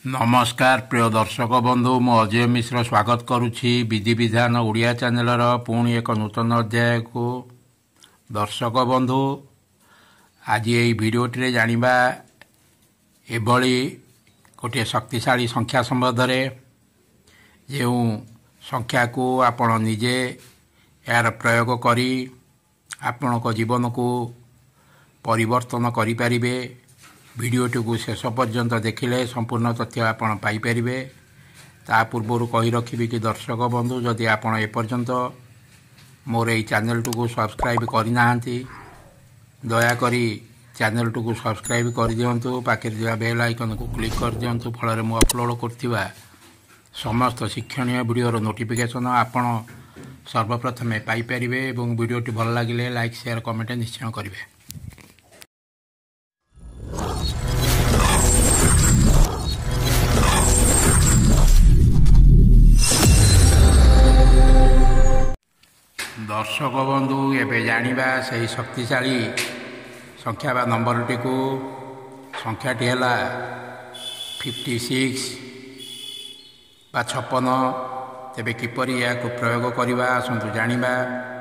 नमस्कार प्रिय दर्शक बंधु मु अजय मिश्र स्वागत करुछि विधि विधान ओडिया चैनल पुणी एक नूतन अध्याय को। दर्शक बंधु आज यही भिडियोटी जानिबा एभली गोटे शक्तिशाली संख्या संबंध जो संख्या को आपण निजे यार प्रयोग करी आपण को जीवन को परिवर्तन करि परिबे। भिडियोटी को शेष पर्यंत देखिले संपूर्ण तथ्य आपण पाई परिबे। ता पूर्व कही रखिबी कि दर्शक बंधु जदि आपण एपर्यंत मोर এই चैनल को सब्सक्राइब करना दयाकोरी चैनल को सब्सक्राइब कर दिंतु पाखे बेल आइकन को क्लिक कर दिंतु फल मु अपलोड करथिबा समस्त शिक्षणीय वीडियोर नोटिफिकेशन आपण सर्वप्रथमे पाई परिबे। एवं वीडियोटी भल लागिले लाइक शेयर कमेंट निश्चय करिवे। दर्शक बंधु एबे जानिबा सही शक्तिशाली संख्या बा नंबरटी को। संख्याटी है 56 बा 56। तेबे किपरि या को प्रयोग करवा आसतु जानिबा।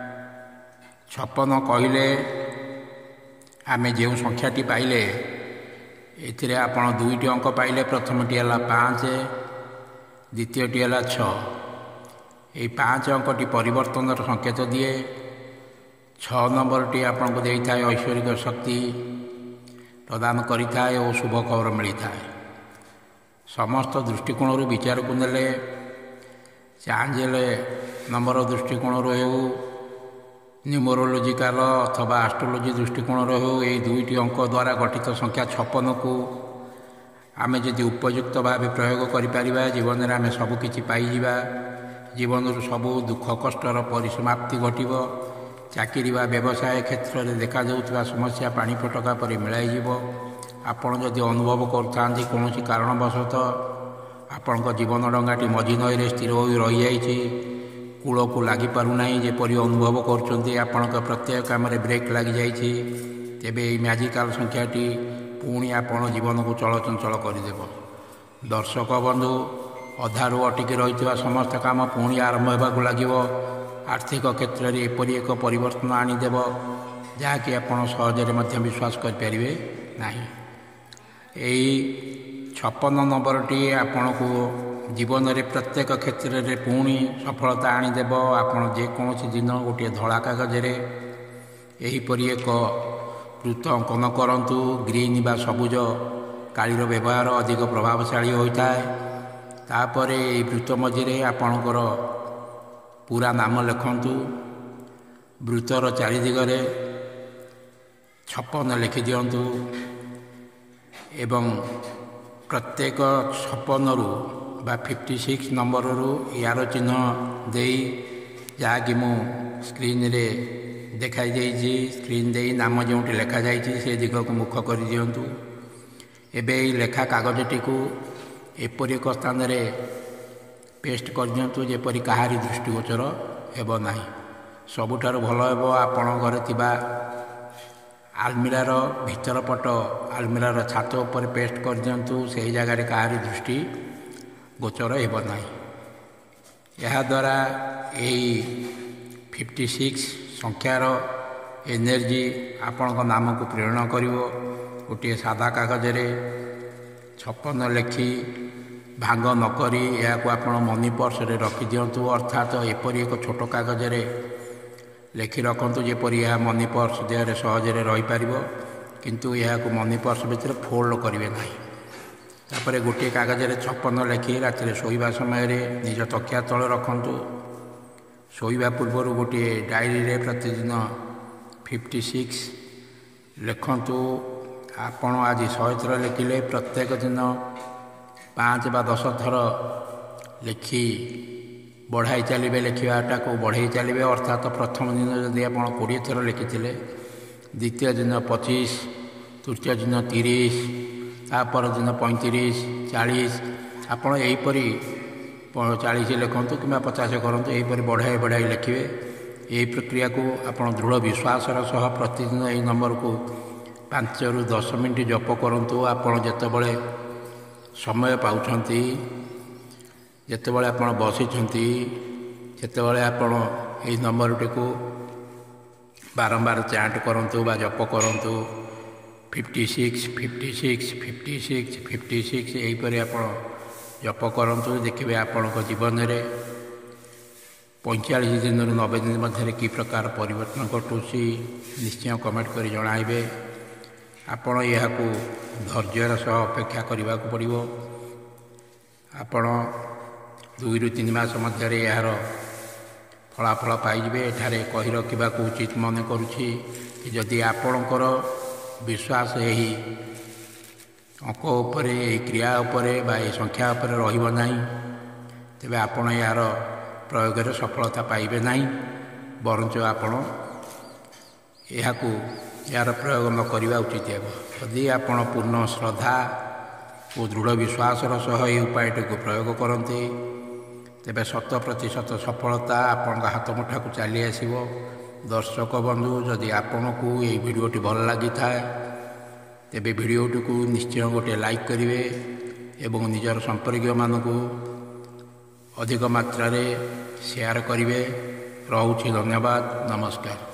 56 कहले आमे जो संख्याटी पाइले एथिरे आपण दुईटी अंक पाइले। प्रथमटी है 5, द्वितीयटी है 6। यही 5 अंकटी परिवर्तन संकेत दिए। 6 नंबरटी आपन को देता है ऐश्वरिक शक्ति प्रदान करिता है और शुभ खबर मिलता है। समस्त दृष्टिकोण विचार को नेले चांजेले नंबर दृष्टिकोण हो न्यूमरोलॉजिकल अथवा एस्ट्रोलॉजी दृष्टिकोण हो यही दुईटी अंक द्वारा गठित संख्या 56 को आमे यदि उपयुक्त भाव प्रयोग करिपारिबा जीवन में आमे सबकिछि पाइजिबा। जीवन सबू दुख कष्टर परिसमाप्ति घटव। चाकरी बा व्यवसाय क्षेत्र में देखा जाउथबा समस्या पानी फटका पर मिलाइजिव। आपण जदि अनुभव करथांती कौन कारणवशतः आपण जीवन डंगाटी मझी नई स्थिर हो रही जाइए कूल को लगी पारना जेपरी अनुभव करछंती आपण प्रत्येक काम ब्रेक लगी जाइए तेबे मैजिकल संख्याटी पुणी आपण जीवन को चलचंचल करदेव। दर्शक बंधु अधारू अटिकी रही समस्त काम पुणी आरंभ होगा लगे। आर्थिक क्षेत्र में एपरी एक परिवर्तन आनीदेव जहाँकि आप सहजरे विश्वास करें ना। यही 56 नंबरटी आपण को जीवन में प्रत्येक क्षेत्र में पुणी सफलता आनीदेव। आपण जेकोसी दिन गोटे धला कागज यहीपरी एक वृत्त अंकन करंतु। ग्रीन बा सबुज कालीर व्यवहार अधिक प्रभावशाली होता है। तापर ये वृत्त मझे आपणकर पूरा नाम लिखंतु। वृत्तर चारिदिगरे 56 लिखि दिंतु एवं प्रत्येक 56 रु बा 56 नंबर रु यार चिन्ह दे जहाँकि मु स्क्रीन रे देखाई जाइए। स्क्रीन दे नाम जो लिखा जाइए से दिग को मुख कर दिंतु। एबे लेखा कागजटी को एपरी एक स्थान में पेस्ट कर दिंतु जेपरी कहारी दृष्टिगोचर हेब नाही। सबुठार भल हेब आपण घरे थिबा आलमिरार भीतर पट आलमिरार छात उपर पेस्ट कर दिंतु। से जगह कहारी दृष्टि गोचर हेब नाही। यह द्वारा यही 56 संख्यार एनर्जी आपण नाम को प्रेरण करिवो। गोटे सादा कागज 56 लिखि भांग नकरी यह आपण मनी पर्स रे रखि दिंतु। अर्थात एपरी एक छोट कागज लिखि रखंतु जेपरी यह मनी पर्स देहरे सहजरे रही पारिबो किंतु यह को मनी पर्स भितर फोल्ड करिवे नाही। तापर गोटे कागज 56 लिखि राति शोइबा समय निज तकिया तले रखंतु। शोइबा पूर्व गोटे डायरी रे प्रतिदिन 56 लिखंतु। आपण आज 100 थर लिखिले प्रत्येक दिन 5 बा 10 थर लिखि बढ़ाई चलिए। लिखाटा को बढ़ाई चलिए अर्थात प्रथम दिन जदि आप 20 थर लिखिले द्वितीय दिन 25 तृतीय दिन 30 तापर दिन 35 40 आपड़ यहीपरी 40 लिखतु कि 50 करूँ यहीपरी बढ़ाई बढ़ाई लिखे। यही प्रक्रिया को आप दृढ़ विश्वासर सह प्रतिदिन यही नंबर को 5 ରୁ 10 मिनट जप करूँ। आपड़ जितेबले ସମୟ ପାଉଛନ୍ତି, ଯେତେବେଳେ ଆପଣ ବସିଛନ୍ତି, ସେତେବେଳେ ଆପଣ ଏହି ନମ୍ବରଟିକୁ ବାରମ୍ବାର ଚାଣ୍ଟ କରନ୍ତୁ ବା ଜପ କରନ୍ତୁ। 56 56 56 56 ଏହିପରି ଆପଣ ଜପ କରନ୍ତୁ। ଦେଖିବେ ଆପଣଙ୍କ ଜୀବନରେ 45 ଦିନରୁ 90 ଦିନ ମଧ୍ୟରେ କି ପ୍ରକାର ପରିବର୍ତ୍ତନ ଘଟୁଛି। ନିଶ୍ଚୟ କମେଣ୍ଟ କରି ଜଣାଇବେ। ଆପଣ ଏହାକୁ ଧୈର୍ଯ୍ୟର ସହ ଅପେକ୍ଷା କରିବାକୁ ପଡ଼ିବ। ଆପଣ 2ରୁ 3 ମାସ ମଧ୍ୟରେ ଏହାର ଫଳାଫଳ ପାଇଯିବେ। ଏଠାରେ କହି ରଖିବାକୁ ଉଚିତ ମନେ କରୁଛି କି ଯଦି ଆପଣଙ୍କର ବିଶ୍ୱାସ ଏହି ଅଙ୍କ ଉପରେ, ଏହି କ୍ରିୟା ଉପରେ ବା ଏହି ସଂଖ୍ୟା ଉପରେ ରହିବ ନାହିଁ, ତେବେ ଆପଣ ଏହାର ପ୍ରୟୋଗରେ ସଫଳତା ପାଇବେ ନାହିଁ। ବରଞ୍ଚ ଆପଣ ଏହାର ପ୍ରୟୋଗ ନ କରିବା ଉଚିତ ହେବ। ଯଦି ଆପଣ ପୂର୍ଣ୍ଣ ଶ୍ରଦ୍ଧା ଓ ଦୃଢ଼ ବିଶ୍ୱାସର ସହ ଏହି ଉପାୟଟିକୁ ପ୍ରୟୋଗ କରନ୍ତି, ତେବେ 100% ସଫଳତା ଆପଣଙ୍କ ହାତ ମୁଠାକୁ ଚାଲି ଆସିବ। ଦର୍ଶକ ବନ୍ଧୁ, ଯଦି ଆପଣଙ୍କୁ ଏହି ଭିଡ଼ିଓଟି ଭଲ ଲାଗିଥାଏ, ତେବେ ଭିଡ଼ିଓଟିକୁ ନିଶ୍ଚୟ ଗୋଟିଏ ଲାଇକ୍ କରିବେ ଏବଂ ନିଜର ସମ୍ପର୍କୀୟମାନଙ୍କୁ ଅଧିକ ମାତ୍ରାରେ ସେୟାର କରିବେ। ରହୁଛି, ଧନ୍ୟବାଦ, ନମସ୍କାର।